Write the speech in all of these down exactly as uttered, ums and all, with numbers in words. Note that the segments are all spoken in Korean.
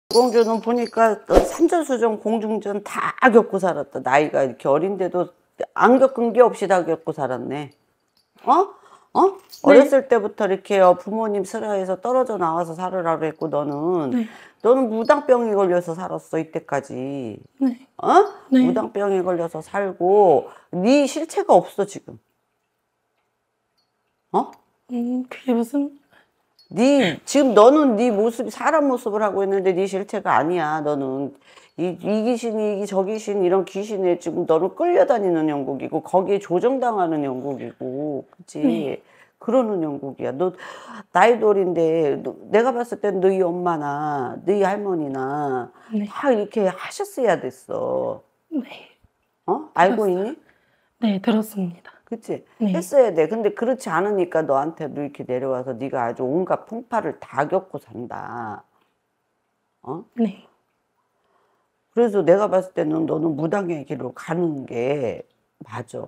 공주는 보니까 산전수전 공중전 다 겪고 살았다. 나이가 이렇게 어린데도 안 겪은 게 없이 다 겪고 살았네. 어? 어? 네. 어렸을 때부터 이렇게 부모님 슬하에서 떨어져 나와서 살으라고 했고 너는 네. 너는 무당병에 걸려서 살았어 이때까지. 네. 어? 네. 무당병에 걸려서 살고 네 실체가 없어 지금. 어? 음, 그게 무슨? 네 지금 너는 네 모습이 사람 모습을 하고 있는데 네 실체가 아니야. 너는 이, 이 귀신이 저 귀신 이런 귀신에 지금 너를 끌려다니는 영국이고 거기에 조정당하는 영국이고 그치? 네. 그러는 영국이야. 너 나이도 어린데 너, 내가 봤을 땐 너희 엄마나 너희 할머니나 네. 다 이렇게 하셨어야 됐어. 네. 어? 알고 들었어요. 있니? 네, 들었습니다. 그치? 네. 했어야 돼. 근데 그렇지 않으니까 너한테도 이렇게 내려와서 네가 아주 온갖 풍파를 다 겪고 산다. 어? 네. 그래서 내가 봤을 때는 너는 무당의 길로 가는 게 맞아.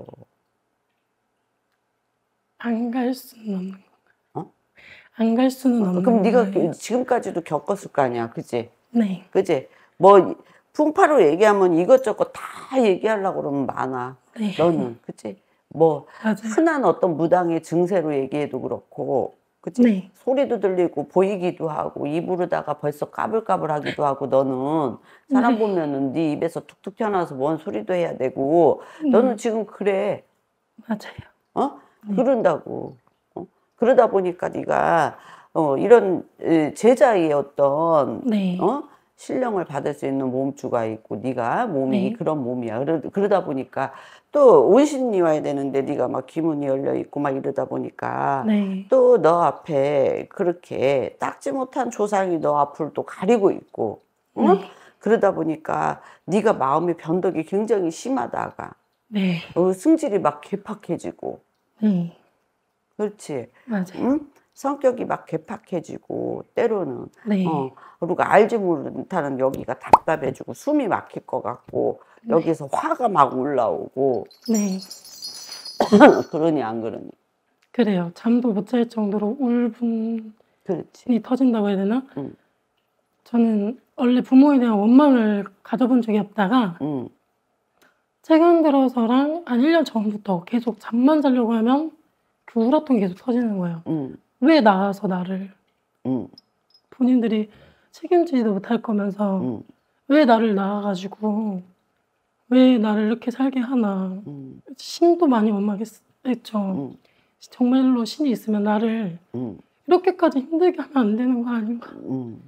안 갈 수는 없는 건가요? 어? 안 갈 수는 어, 없는 그럼 네가 거예요? 지금까지도 겪었을 거 아니야. 그치? 네. 그치? 뭐 풍파로 얘기하면 이것저것 다 얘기하려고 그러면 많아. 네. 너는. 그치? 뭐 맞아요. 흔한 어떤 무당의 증세로 얘기해도 그렇고 그치? 네. 소리도 들리고 보이기도 하고 입으로다가 벌써 까불까불하기도 하고 너는 사람 네. 보면은 네 입에서 툭툭 튀어나와서 뭔 소리도 해야 되고 음. 너는 지금 그래. 맞아요. 어? 네. 그런다고. 어? 그러다 보니까 네가 어, 이런 제자의 어떤 네. 어? 신령을 받을 수 있는 몸주가 있고 네가 몸이 네. 그런 몸이야. 그러, 그러다 보니까 또 온신이 와야 되는데 네가 막 기문이 열려 있고 막 이러다 보니까 네. 또 너 앞에 그렇게 닦지 못한 조상이 너 앞을 또 가리고 있고 응? 네. 그러다 보니까 네가 마음의 변덕이 굉장히 심하다가 네. 어, 승질이 막 개팍해지고 네. 그렇지. 맞아요. 응? 성격이 막 개팍해지고 때로는 네. 어, 그리고 알지 못하는 여기가 답답해지고 숨이 막힐 것 같고 네. 여기서 화가 막 올라오고 네. 그러니 안 그러니? 그래요. 잠도 못 잘 정도로 울분이 그렇지. 터진다고 해야 되나? 응. 저는 원래 부모에 대한 원망을 가져본 적이 없다가 응. 최근 들어서랑 한 일 년 전부터 계속 잠만 자려고 하면 그 울었던 게 계속 터지는 거예요. 응. 왜 낳아서 나를 응. 본인들이 책임지지도 못할 거면서 응. 왜 나를 낳아가지고 왜 나를 이렇게 살게 하나. 응. 신도 많이 원망했죠. 응. 정말로 신이 있으면 나를 응. 이렇게까지 힘들게 하면 안 되는 거 아닌가. 응.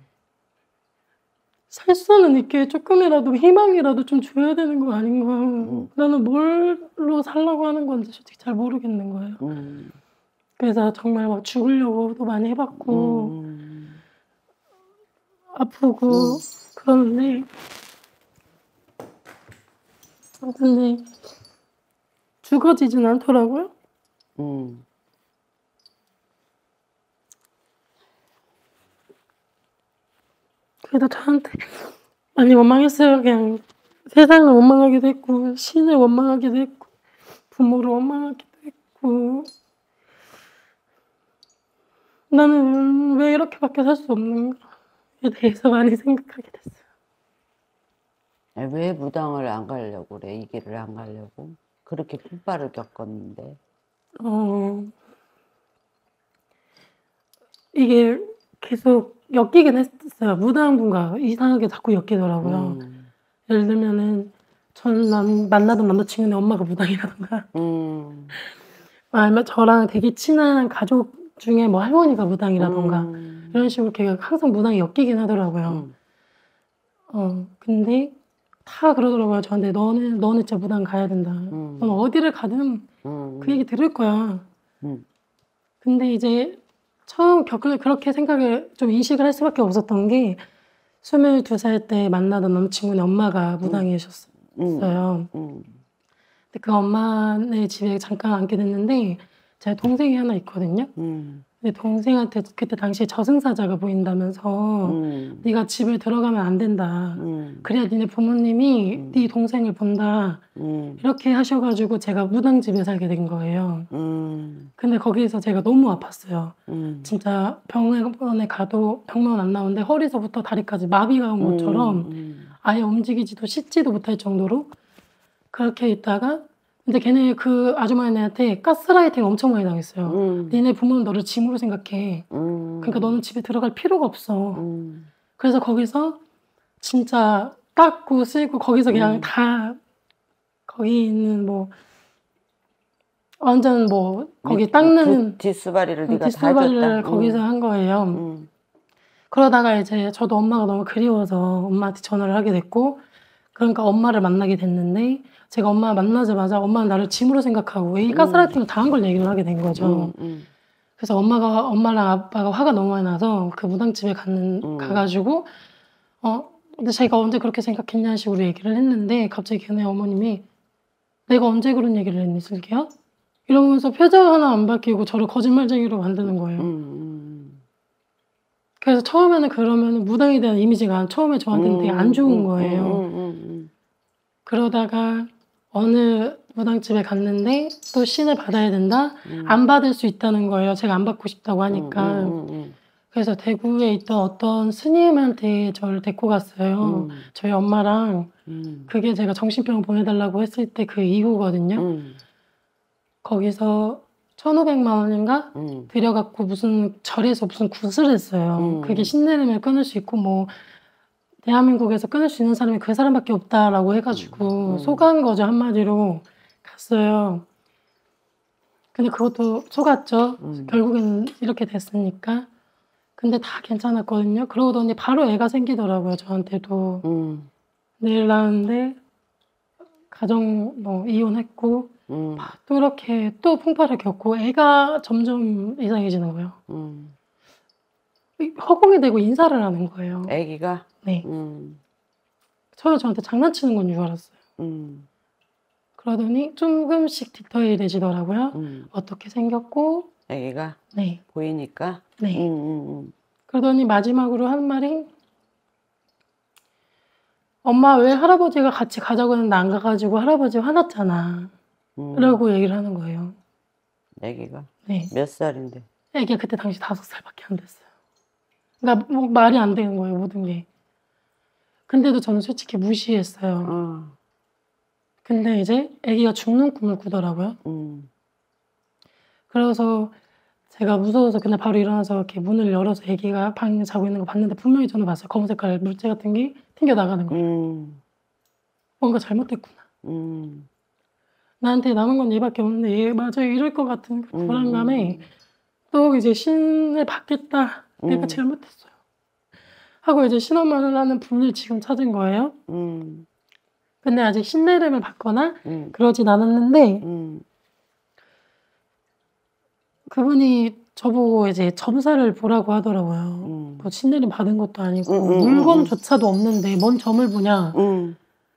살 수는 있게 조금이라도 희망이라도 좀 줘야 되는 거 아닌가. 응. 나는 뭘로 살라고 하는 건지 솔직히 잘 모르겠는 거예요. 응. 그래서 정말 막 죽으려고도 많이 해봤고 응. 아프고 응. 그러는데 근데 죽어지진 않더라고요. 응. 그래도 저한테 많이 원망했어요. 그냥 세상을 원망하기도 했고 신을 원망하기도 했고 부모를 원망하기도 했고 나는 왜 이렇게밖에 살 수 없는가에 대해서 많이 생각하게 됐어요. 왜 무당을 안 가려고 그래? 이 길을 안 가려고? 그렇게 풍파를 겪었는데. 어, 이게 계속 엮이긴 했어요. 무당분과 이상하게 자꾸 엮이더라고요. 음. 예를 들면은 전 남, 만나던 남자친구네 엄마가 무당이라던가 음. 아니면 저랑 되게 친한 가족 중에 뭐 할머니가 무당이라던가 음. 이런 식으로 걔가 항상 무당이 엮이긴 하더라고요. 음. 어, 근데 다 그러더라고요. 저한테 너는 너는 진짜 무당 가야 된다. 음. 넌 어디를 가든 음. 그 얘기 들을 거야. 음. 근데 이제 처음 겪을 그렇게 생각을 좀 인식을 할 수밖에 없었던 게 스물두 살 때 만나던 남친구네 엄마가 무당이셨어요. 음. 음. 근데 그 엄마네 집에 잠깐 앉게 됐는데 제 동생이 하나 있거든요. 음. 내 동생한테 그때 당시에 저승사자가 보인다면서 음. 네가 집을 들어가면 안 된다. 음. 그래야 니네 부모님이 음. 네 동생을 본다. 음. 이렇게 하셔가지고 제가 무당집에 살게 된 거예요. 음. 근데 거기에서 제가 너무 아팠어요. 음. 진짜 병원에 가도 병원 안 나오는데 허리서부터 다리까지 마비가 온 것처럼 음. 아예 움직이지도 씻지도 못할 정도로 그렇게 있다가 근데 걔네 그 아주머니한테 가스라이팅 엄청 많이 당했어요. 음. 니네 부모는 너를 짐으로 생각해. 음. 그러니까 너는 집에 들어갈 필요가 없어. 음. 그래서 거기서 진짜 닦고 쓸고 거기서 그냥 음. 다 거기 있는 뭐 완전 뭐 거기 닦는 뒷수바리를 네가 다 뒷수발을 해줬다. 거기서 음. 한 거예요. 음. 그러다가 이제 저도 엄마가 너무 그리워서 엄마한테 전화를 하게 됐고 그러니까 엄마를 만나게 됐는데 제가 엄마 만나자마자 엄마는 나를 짐으로 생각하고 이 가스라이팅을 당한 걸 얘기를 하게 된 거죠. 음. 음. 그래서 엄마가 엄마랑 아빠가 화가 너무 많이 나서 그 무당집에 가는 음. 가가지고 어 근데 제가 언제 그렇게 생각했냐 식으로 얘기를 했는데 갑자기 걔네 어머님이 내가 언제 그런 얘기를 했니 슬기야? 이러면서 표정 하나 안 바뀌고 저를 거짓말쟁이로 만드는 거예요. 음. 그래서 처음에는 그러면 무당에 대한 이미지가 처음에 저한테는 되게 안 좋은 거예요. 음. 음. 음. 그러다가 어느 무당집에 갔는데 또 신을 받아야 된다? 음. 안 받을 수 있다는 거예요. 제가 안 받고 싶다고 하니까. 음. 음. 음. 그래서 대구에 있던 어떤 스님한테 저를 데리고 갔어요. 음. 저희 엄마랑. 음. 그게 제가 정신병 보내달라고 했을 때 그 이후거든요. 음. 거기서 천오백만 원인가? 음. 들여갖고 무슨 절에서 무슨 굿을 했어요. 음. 그게 신내림을 끊을 수 있고 뭐 대한민국에서 끊을 수 있는 사람이 그 사람밖에 없다라고 해가지고 음. 속은 거죠. 한마디로 갔어요. 근데 그것도 속았죠. 음. 결국에는 이렇게 됐으니까. 근데 다 괜찮았거든요. 그러더니 바로 애가 생기더라고요. 저한테도. 음. 내일 낳았는데 가정 뭐 이혼했고 음. 또 이렇게 또 풍파를 겪고 애가 점점 이상해지는 거예요. 음. 허공에 대고 인사를 하는 거예요. 애기가? 네. 음. 처음에 저한테 장난치는 건 줄 알았어요. 음. 그러더니 조금씩 디테일해지더라고요. 음. 어떻게 생겼고 애기가 네. 보이니까? 네. 음. 음. 그러더니 마지막으로 한 말이 엄마 왜 할아버지가 같이 가자고 했는데 안 가가지고 할아버지 화났잖아. 음. 라고 얘기를 하는 거예요. 애기가? 네. 몇 살인데? 애기가 그때 당시 다섯 살밖에 안 됐어요. 그러니까 뭐 말이 안 되는 거예요, 모든 게. 근데도 저는 솔직히 무시했어요. 어. 근데 이제 애기가 죽는 꿈을 꾸더라고요. 음. 그래서 제가 무서워서 그날 바로 일어나서 이렇게 문을 열어서 애기가 방에 자고 있는 거 봤는데 분명히 저는 봤어요. 검은 색깔 물체 같은 게 튕겨 나가는 거예요. 음. 뭔가 잘못됐구나. 음. 나한테 남은 건 얘밖에 없는데 얘 맞아 이럴 것 같은 그 불안감에 음. 또 이제 신을 받겠다. 내가 음. 잘못했어요. 하고 이제 신원만을 하는 분을 지금 찾은 거예요. 음. 근데 아직 신내림을 받거나 음. 그러진 않았는데 음. 그분이 저보고 이제 점사를 보라고 하더라고요. 음. 뭐 신내림 받은 것도 아니고 음, 음, 음, 물건조차도 없는데 뭔 점을 보냐. 음.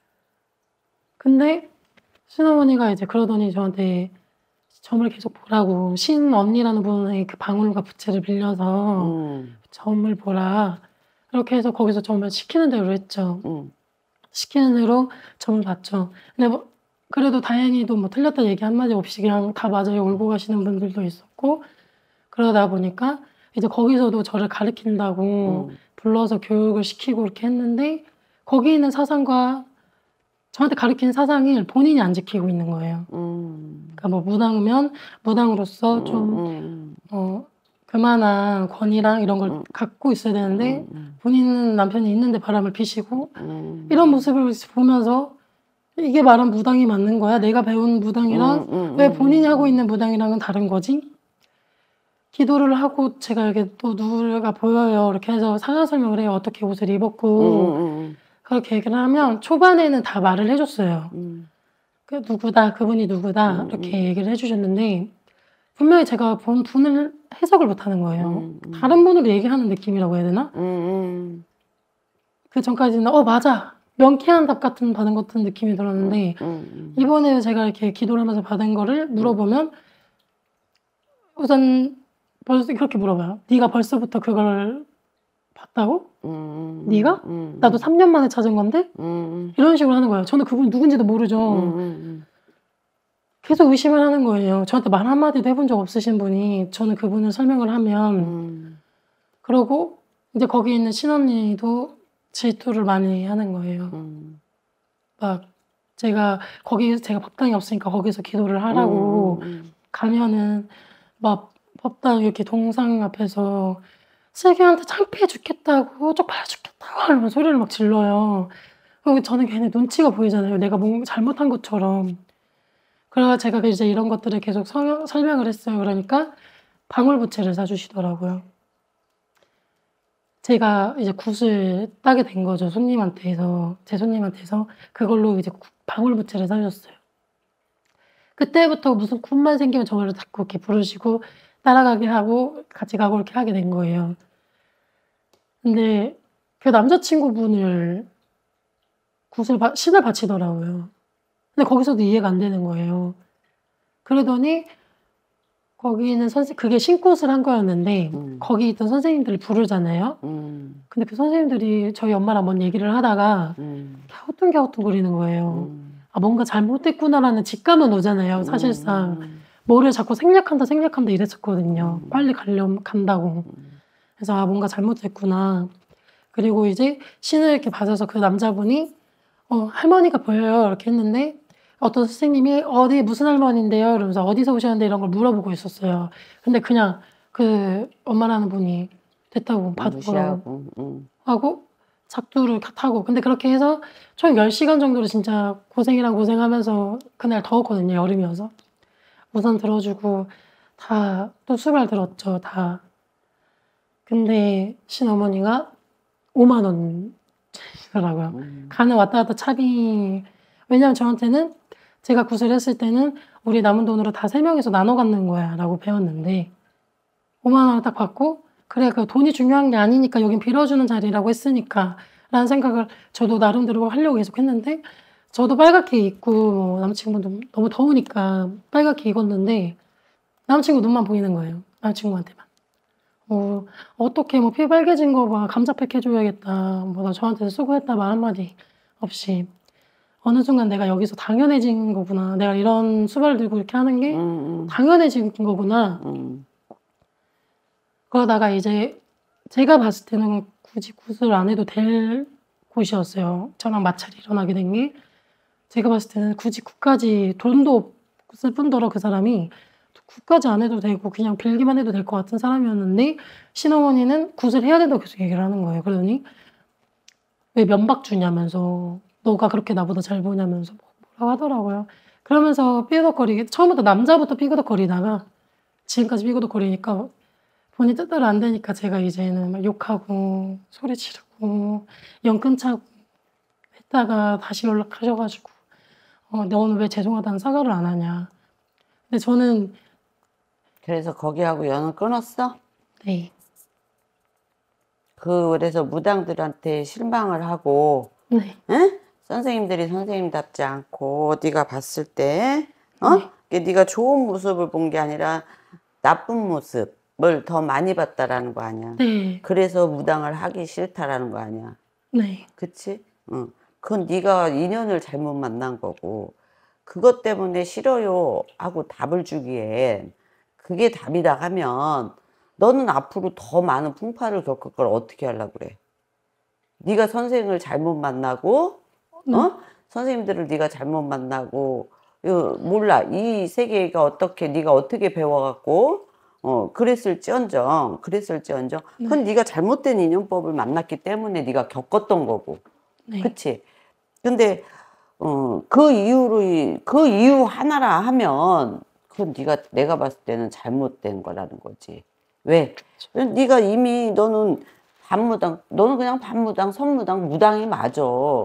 근데 신어머니가 이제 그러더니 저한테 점을 계속 보라고 신 언니라는 분의 그 방울과 부채를 빌려서 음. 점을 보라. 이렇게 해서 거기서 점을 시키는 대로 했죠. 음. 시키는 대로 점을 봤죠. 근데 뭐 그래도 다행히도 뭐 틀렸다 얘기 한마디 없이 그냥 다 맞아요 울고 가시는 분들도 있었고 그러다 보니까 이제 거기서도 저를 가르친다고 음. 불러서 교육을 시키고 이렇게 했는데 거기 있는 사상과 저한테 가르친 사상을 본인이 안 지키고 있는 거예요. 음. 그러니까 뭐 무당이면 무당으로서 음. 좀 음. 어, 그만한 권위랑 이런 걸 음. 갖고 있어야 되는데 음. 본인은 남편이 있는데 바람을 피시고 음. 이런 모습을 보면서 이게 말한 무당이 맞는 거야? 내가 배운 무당이랑 음. 음. 왜 본인이 하고 있는 무당이랑은 다른 거지? 기도를 하고 제가 이렇게 또 누가 보여요. 이렇게 해서 상황 설명을 해요. 어떻게 옷을 입었고 음. 그렇게 얘기를 하면 초반에는 다 말을 해줬어요. 음. 그 누구다, 그분이 누구다 음. 이렇게 얘기를 해주셨는데 분명히 제가 본 분을 해석을 못하는 거예요. 음. 음. 다른 분으로 얘기하는 느낌이라고 해야 되나? 음. 그 전까지는 어 맞아 명쾌한 답 같은 받은 것 같은 느낌이 들었는데 음. 이번에 제가 이렇게 기도를 하면서 받은 거를 물어보면 우선 벌써 그렇게 물어봐요. 네가 벌써부터 그걸 봤다고? 음, 네가? 음, 나도 삼 년 만에 찾은 건데? 음, 이런 식으로 하는 거예요. 저는 그분이 누군지도 모르죠. 음, 음, 계속 의심을 하는 거예요. 저한테 말 한마디도 해본 적 없으신 분이 저는 그분을 설명을 하면 음, 그러고 이제 거기 있는 친언니도 질투를 많이 하는 거예요. 음, 막 제가 거기 제가 법당이 없으니까 거기서 기도를 음, 하라고 음, 가면은 막 법당 이렇게 동상 앞에서 슬기한테 창피해 죽겠다고 쪽팔려 죽겠다고 이러면 소리를 막 질러요. 그리고 저는 걔네 눈치가 보이잖아요. 내가 뭔가 잘못한 것처럼. 그래서 제가 이제 이런 것들을 계속 서, 설명을 했어요. 그러니까 방울부채를 사주시더라고요. 제가 이제 굿을 따게 된 거죠. 손님한테서 제 손님한테서 그걸로 이제 방울부채를 사주셨어요. 그때부터 무슨 굿만 생기면 저를 자꾸 이렇게 부르시고 따라가게 하고 같이 가고 이렇게 하게 된 거예요. 근데 그 남자친구분을 굿을 바, 신을 바치더라고요. 근데 거기서도 이해가 안 되는 거예요. 그러더니 거기는 선생 그게 신굿을 한 거였는데 음, 거기 있던 선생님들을 부르잖아요. 음, 근데 그 선생님들이 저희 엄마랑 뭔 얘기를 하다가 음, 갸우뚱갸우뚱 거리는 거예요. 음, 아 뭔가 잘못됐구나라는 직감은 오잖아요. 사실상 뭐를 자꾸 생략한다 생략한다 이랬었거든요. 음, 빨리 가려면 간다고. 그래서 아 뭔가 잘못됐구나. 그리고 이제 신을 이렇게 받아서 그 남자분이 어 할머니가 보여요 이렇게 했는데 어떤 선생님이 어디 무슨 할머니인데요 이러면서 어디서 오셨는데 이런 걸 물어보고 있었어요. 근데 그냥 그 엄마라는 분이 됐다고 받은 거라고 무시하고, 음, 하고 작두를 타고 근데 그렇게 해서 총 열 시간 정도를 진짜 고생이랑 고생하면서 그날 더웠거든요. 여름이어서 우산 들어주고 다 또 수발 들었죠. 다. 근데 신어머니가 오만 원 주시더라고요. 음, 가는 왔다 갔다 차비 왜냐면 저한테는 제가 굿을 했을 때는 우리 남은 돈으로 다 세 명이서 나눠 갖는 거야 라고 배웠는데 오만 원을 딱 받고 그래 그 돈이 중요한 게 아니니까 여긴 빌어주는 자리라고 했으니까 라는 생각을 저도 나름대로 하려고 계속 했는데 저도 빨갛게 입고 뭐 남자친구도 너무 더우니까 빨갛게 입었는데 남자친구 눈만 보이는 거예요. 남자친구한테만. 어, 어떻게 뭐 피 빨개진 거 봐. 감자팩 해줘야겠다. 뭐 나 저한테 수고했다 말 한마디 없이. 어느 순간 내가 여기서 당연해진 거구나. 내가 이런 수발을 들고 이렇게 하는 게 음, 당연해진 거구나. 음, 그러다가 이제 제가 봤을 때는 굳이 굿을 안 해도 될 곳이었어요. 저랑 마찰이 일어나게 된 게 제가 봤을 때는 굳이 굿까지 돈도 없을 뿐더러 그 사람이 굿까지 안 해도 되고 그냥 빌기만 해도 될 것 같은 사람이었는데 신어머니는 굿을 해야 된다고 계속 얘기를 하는 거예요. 그러더니 왜 면박 주냐면서 너가 그렇게 나보다 잘 보냐면서 뭐라고 하더라고요. 그러면서 삐그덕거리게 처음부터 남자부터 삐그덕거리다가 지금까지 삐그덕거리니까 본인 뜻대로 안 되니까 제가 이제는 막 욕하고 소리 지르고 연 끊자고 했다가 다시 연락하셔가지고 어, 너는 왜 죄송하다는 사과를 안 하냐. 근데 저는 그래서 거기하고 연을 끊었어? 네. 그래서 무당들한테 실망을 하고, 네. 응? 선생님들이 선생님답지 않고 네가 봤을 때, 어? 네. 이게 네가 좋은 모습을 본 게 아니라 나쁜 모습을 더 많이 봤다라는 거 아니야. 네. 그래서 무당을 하기 싫다라는 거 아니야. 네. 그치? 응. 그건 네가 인연을 잘못 만난 거고, 그것 때문에 싫어요 하고 답을 주기에 그게 답이다 하면 너는 앞으로 더 많은 풍파를 겪을 걸 어떻게 하려고 그래? 네가 선생을 잘못 만나고, 네. 어? 선생님들을 네가 잘못 만나고, 어, 몰라. 이 세계가 어떻게, 네가 어떻게 배워갖고, 어, 그랬을지언정, 그랬을지언정, 그건 네가 잘못된 인연법을 만났기 때문에 네가 겪었던 거고. 네. 그치? 근데, 어, 그 이유로, 이- 그 이유 하나라 하면, 그건 네가, 내가 봤을 때는 잘못된 거라는 거지. 왜? 네가 이미 너는 반무당, 너는 그냥 반무당, 선무당, 무당이 맞아.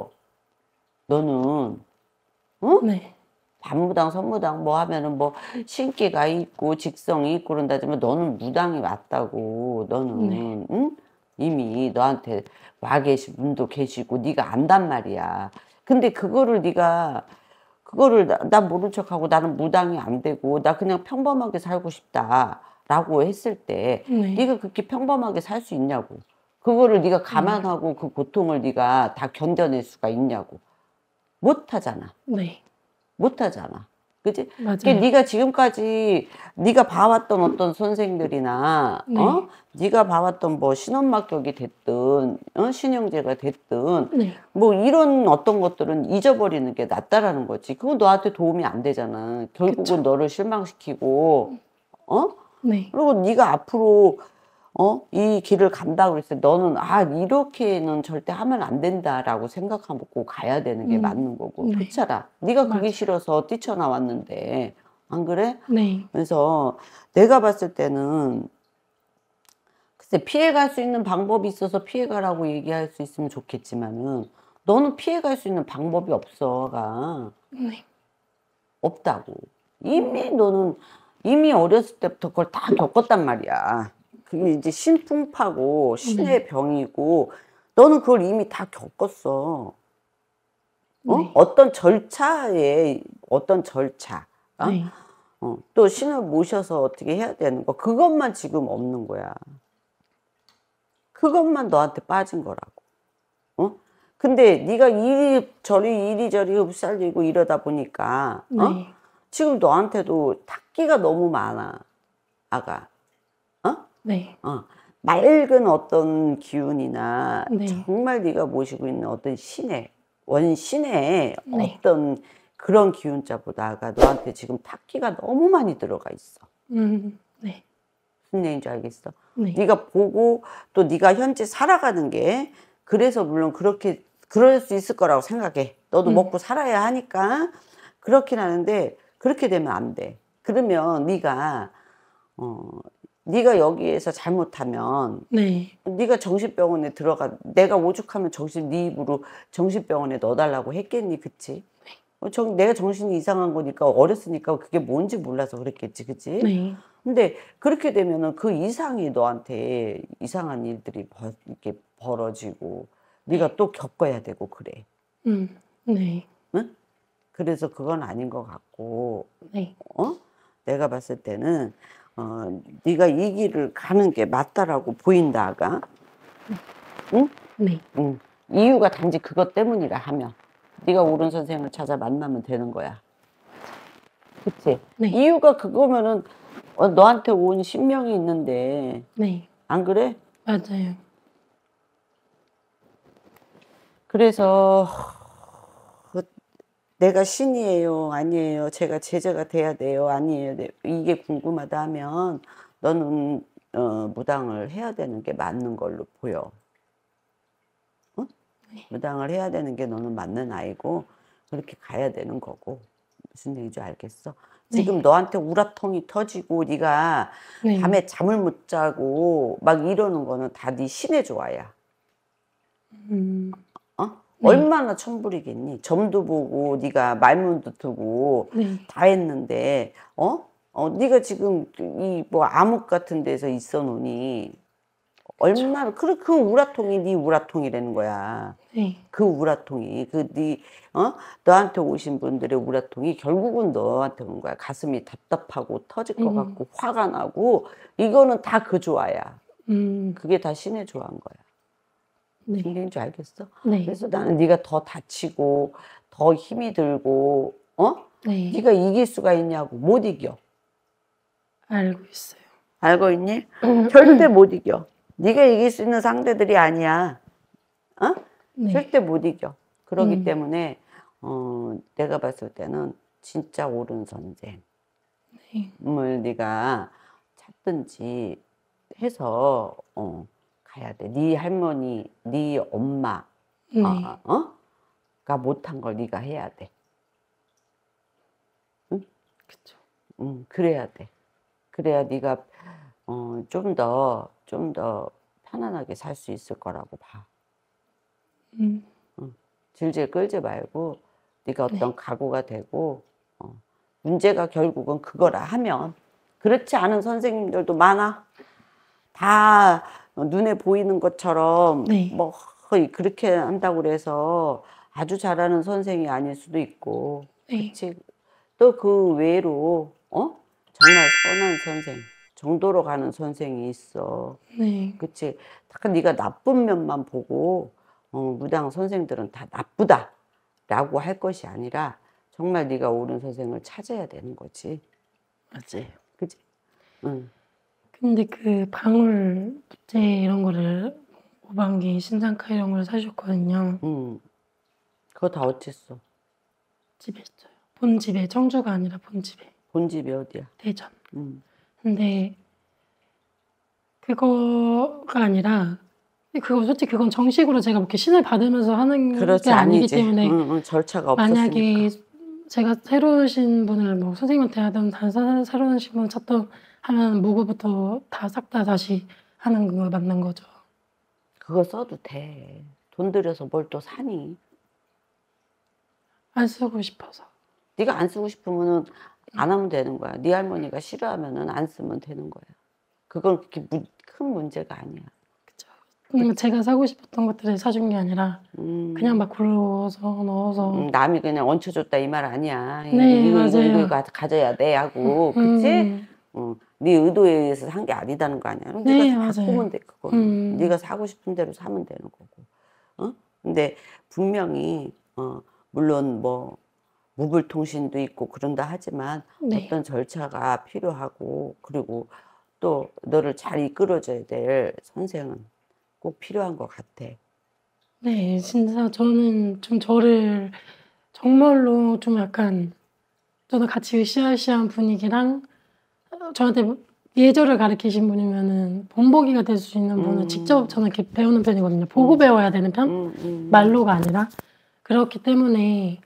너는, 응? 네. 반무당, 선무당 뭐 하면은 뭐 신기가 있고 직성이 있고 그런다지만 너는 무당이 맞다고. 너는, 네. 응? 이미 너한테 와 계신 분도 계시고 네가 안단 말이야. 근데 그거를 네가 그거를 나, 나 모른 척하고 나는 무당이 안 되고 나 그냥 평범하게 살고 싶다 라고 했을 때 네. 네가 그렇게 평범하게 살 수 있냐고. 그거를 네가 감안하고 그 고통을 네가 다 견뎌낼 수가 있냐고. 못 하잖아. 네. 못 하잖아. 그지? 맞아요. 그게 네가 지금까지 네가 봐왔던 어떤 선생들이나 네. 어? 네가 봐왔던 뭐 신엄마격이 됐든 어? 신영제가 됐든 네. 뭐 이런 어떤 것들은 잊어버리는 게 낫다라는 거지. 그건 너한테 도움이 안 되잖아. 결국은 그쵸. 너를 실망시키고 어? 네. 그리고 네가 앞으로 어? 이 길을 간다고 그랬을 때 너는 아 이렇게는 절대 하면 안 된다라고 생각하고 가야 되는 게 음. 맞는 거고. 네. 그렇잖아. 네가 그게 맞아요. 싫어서 뛰쳐나왔는데 안 그래? 네. 그래서 내가 봤을 때는 글쎄 피해갈 수 있는 방법이 있어서 피해가라고 얘기할 수 있으면 좋겠지만은 너는 피해갈 수 있는 방법이 없어가. 네. 없다고. 이미 너는 이미 어렸을 때부터 그걸 다 겪었단 말이야. 그게 이제 신풍파고 네. 신의 병이고 너는 그걸 이미 다 겪었어. 어? 네. 어떤 절차에 어떤 절차, 어? 네. 어, 또 신을 모셔서 어떻게 해야 되는 거 그것만 지금 없는 거야. 그것만 너한테 빠진 거라고. 어? 근데 네가 이리저리 이리저리 흡살리고 이러다 보니까 어? 네. 지금 너한테도 탁기가 너무 많아, 아가. 어? 네. 어. 맑은 어떤 기운이나 네. 정말 네가 모시고 있는 어떤 신의 원신의 네. 어떤 그런 기운자보다가 너한테 지금 탁기가 너무 많이 들어가 있어. 음. 네. 무슨 얘기인지 알겠어? 네. 네가 보고 또 네가 현재 살아가는 게 그래서 물론 그렇게 그럴 수 있을 거라고 생각해. 너도 음. 먹고 살아야 하니까 그렇긴 하는데 그렇게 되면 안 돼. 그러면 네가 어 네가 여기에서 잘못하면 네. 네가 정신병원에 들어가 내가 오죽하면 정신 네 입으로 정신병원에 넣어달라고 했겠니, 그치? 어, 정, 내가 정신이 이상한 거니까 어렸으니까 그게 뭔지 몰라서 그랬겠지, 그치? 네. 근데 그렇게 되면은 그 이상이 너한테 이상한 일들이 벌, 이렇게 벌어지고 네가 또 겪어야 되고 그래. 음. 네. 응? 그래서 그건 아닌 것 같고, 네. 어? 내가 봤을 때는 어, 네가 이 길을 가는 게 맞다라고 보인다, 아가. 응? 네. 응. 이유가 단지 그것 때문이라 하면 네가 옳은 선생을 찾아 만나면 되는 거야. 그치? 네. 이유가 그거면은 어, 너한테 온 신명이 있는데 네. 안 그래? 맞아요. 그래서 그 내가 신이에요? 아니에요? 제가 제자가 돼야 돼요? 아니에요? 네, 이게 궁금하다 하면 너는 어, 무당을 해야 되는 게 맞는 걸로 보여. 어? 무당을 해야 되는 게 너는 맞는 아이고 그렇게 가야 되는 거고. 무슨 얘기인지 알겠어? 지금 네. 너한테 우라통이 터지고 네가 네. 밤에 잠을 못 자고 막 이러는 거는 다 네 신의 조화야. 음. 어? 네. 얼마나 천불이겠니? 점도 보고 네가 말문도 트고 네. 다 했는데 어? 어 네가 지금 이 뭐 암흑 같은 데서 있어 놓니 얼마나 그, 그 우라통이 네 우라통이라는 거야. 네. 그 우라통이 그 네 어? 너한테 오신 분들의 우라통이 결국은 너한테 온 거야. 가슴이 답답하고 터질 것 음. 같고 화가 나고 이거는 다 그 조화야. 음. 그게 다 신의 조화인 거야. 네. 무슨 얘기인지 알겠어? 네. 그래서 나는 네가 더 다치고 더 힘이 들고 어? 네. 네가 이길 수가 있냐고. 못 이겨. 알고 있어요. 알고 있니? 절대 못 이겨. 네가 이길 수 있는 상대들이 아니야. 어? 네. 절대 못 이겨. 그러기 음. 때문에 어, 내가 봤을 때는 진짜 옳은 선생을 네. 네가 찾든지 해서 어, 가야 돼. 네 할머니, 네 엄마, 네. 어, 어? 가 못한 걸 네가 해야 돼. 응? 그쵸. 응, 그래야 돼. 그래야 네가 어, 좀 더, 좀 더 편안하게 살 수 있을 거라고 봐. 음. 응. 질질 끌지 말고 네가 어떤 네. 각오가 되고 어, 문제가 결국은 그거라 하면 그렇지 않은 선생님들도 많아. 다 눈에 보이는 것처럼 네. 뭐 거의 그렇게 한다고 그래서 아주 잘하는 선생이 아닐 수도 있고 네. 그치. 또 그 외로 어? 정말 선한 선생, 정도로 가는 선생이 있어. 네. 그치? 딱 네가 나쁜 면만 보고 어, 무당 선생들은 다 나쁘다라고 할 것이 아니라 정말 네가 옳은 선생을 찾아야 되는 거지. 맞아요. 그치? 응. 근데 그 방울 부채 이런 거를 오방기 신장카 이런 걸 사줬거든요. 응. 그거 다 어쨌어? 집에 있어요. 본집에, 청주가 아니라 본집에. 본집이 어디야? 대전. 응. 근데 그거가 아니라 그거 솔직히 그건 정식으로 제가 이렇게 신을 받으면서 하는 그렇지, 게 아니기 아니지. 때문에 응, 응, 절차가 만약에 없었으니까. 제가 새로 오신 분을 뭐 선생님한테 하든 다른 사- 새로 오신 분을 찾던 하면 모구부터 다 싹 다 다시 하는 거 맞는 거죠. 그거 써도 돼. 돈 들여서 뭘 또 사니? 안 쓰고 싶어서. 네가 안 쓰고 싶으면은 안 하면 되는 거야. 네 할머니가 싫어하면은 안 쓰면 되는 거야. 그건 그렇게 무- 큰 문제가 아니야. 그쵸. 음, 제가 사고 싶었던 것들을 사준 게 아니라 음, 그냥 막 굴러서 넣어서. 음, 남이 그냥 얹혀줬다 이 말 아니야. 이- 네, 이거 이거 이거 맞아요. 가- 가져야 돼 하고, 그치? 음, 어, 네 의도에 의해서 산 게 아니다는 거 아니야. 그럼 네, 네가 맞아요. 바꾸면 돼 그거는. 음. 네가 사고 싶은 대로 사면 되는 거고. 어? 근데 분명히 어, 물론 뭐 무불통신도 있고 그런다 하지만 네. 어떤 절차가 필요하고 그리고 또 너를 잘 이끌어줘야 될 선생은 꼭 필요한 것 같아. 네, 진짜 저는 좀 저를 정말로 좀 약간 저는 같이 으쌰으쌰한 분위기랑 어, 저한테 예절을 가르치신 분이면은 본보기가 될 수 있는 분을 음. 직접 저는 이렇게 배우는 편이거든요. 보고 음. 배워야 되는 편? 음, 음. 말로가 아니라. 그렇기 때문에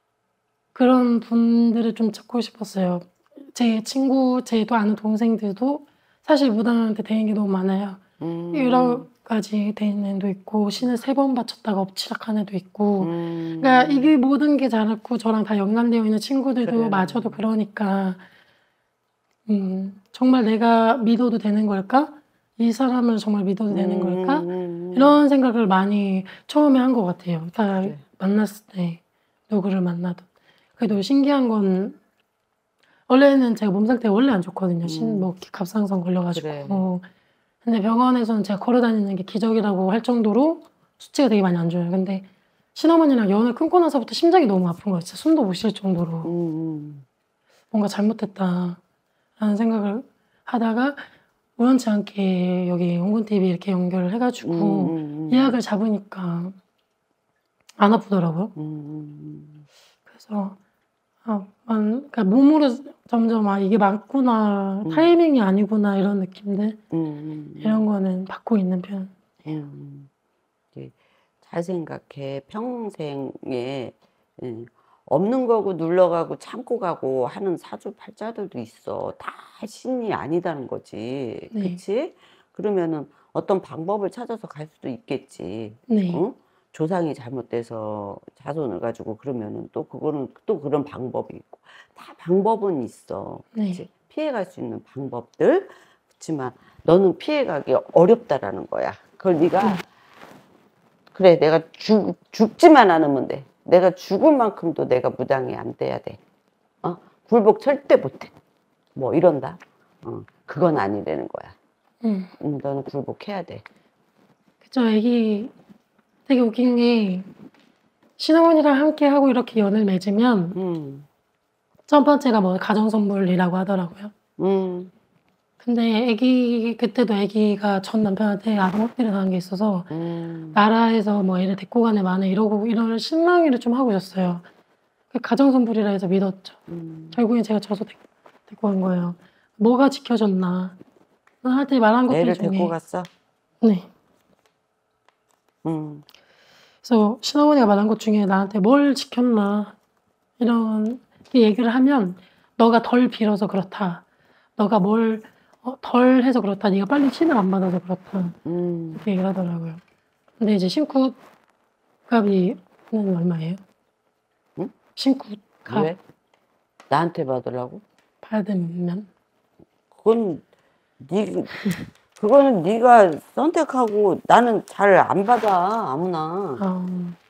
그런 분들을 좀 찾고 싶었어요. 제 친구, 제 또 아는 동생들도 사실 무당한테 대인 게 너무 많아요. 음. 여러 가지 대인 애도 있고 신을 세 번 바쳤다가 엎치락한 애도 있고 음. 그러니까 이게 모든 게 자랐고 저랑 다 연관되어 있는 친구들도 그래. 마저도 그러니까 음, 정말 내가 믿어도 되는 걸까? 이 사람을 정말 믿어도 되는 걸까? 음. 이런 생각을 많이 처음에 한 것 같아요. 다 그래. 만났을 때 누구를 만나도. 그래도 신기한 건 원래는 제가 몸 상태가 원래 안 좋거든요. 신, 뭐 갑상선 걸려가지고. 그래. 근데 병원에서는 제가 걸어다니는 게 기적이라고 할 정도로 수치가 되게 많이 안 좋아요. 근데 신어머니랑 연을 끊고 나서부터 심장이 너무 아픈 거예요. 진짜 숨도 못 쉴 정도로. 음. 뭔가 잘못했다 라는 생각을 하다가 우연치 않게 여기 온건티비 이렇게 연결을 해가지고 음, 음, 예약을 잡으니까 안 아프더라고요. 음. 그래서 아, 만, 그러니까 몸으로 점점 아 이게 맞구나 음. 타이밍이 아니구나 이런 느낌들 음. 이런 거는 받고 있는 편. 음. 이제 잘 생각해. 평생에 예, 없는 거고 눌러가고 참고 가고 하는 사주팔자들도 있어. 다 신이 아니다는 거지. 네. 그치? 그러면은 어떤 방법을 찾아서 갈 수도 있겠지. 네. 응? 조상이 잘못돼서 자손을 가지고 그러면은 또 그거는 또 그런 방법이 있고. 다 방법은 있어. 그치? 네. 피해갈 수 있는 방법들. 그렇지만 너는 피해가기 어렵다라는 거야. 그걸 네가 그래, 내가 죽, 죽지만 않으면 돼. 내가 죽을 만큼도 내가 무당이 안 돼야 돼. 어? 굴복 절대 못해. 뭐 이런다. 어, 그건 아니라는 거야. 음. 음, 너는 굴복해야 돼. 그쵸. 애기 되게 웃긴 게 신어머니랑 함께 하고 이렇게 연을 맺으면 음, 첫 번째가 뭐 가정 선물이라고 하더라고요. 음, 근데 애기 그때도 애기가 전 남편한테 암흑비를 당한 게 있어서 음, 나라에서 뭐 애를 데리고 가네 마네 이러고 이런 실망이를 좀 하고 있었어요. 가정 선물이라 해서 믿었죠. 음. 결국엔 제가 져서 데, 데리고 간 거예요. 뭐가 지켜졌나? 나한테 말한 것들 애를 중에 데리고 갔어? 네. 음, 그래서 신어머니가 말한 것 중에 나한테 뭘 지켰나 이런 얘기를 하면 너가 덜 빌어서 그렇다. 너가 뭘 덜 해서 그렇다. 네가 빨리 신을 안 받아서 그렇다. 음. 이렇게 얘기를 하더라고요. 근데 이제 신쿠 값이 얼마예요? 응? 신쿠 값 왜? 나한테 받으라고? 받으면 그건 네, 그거는 네가 선택하고 나는 잘 안 받아 아무나. 어,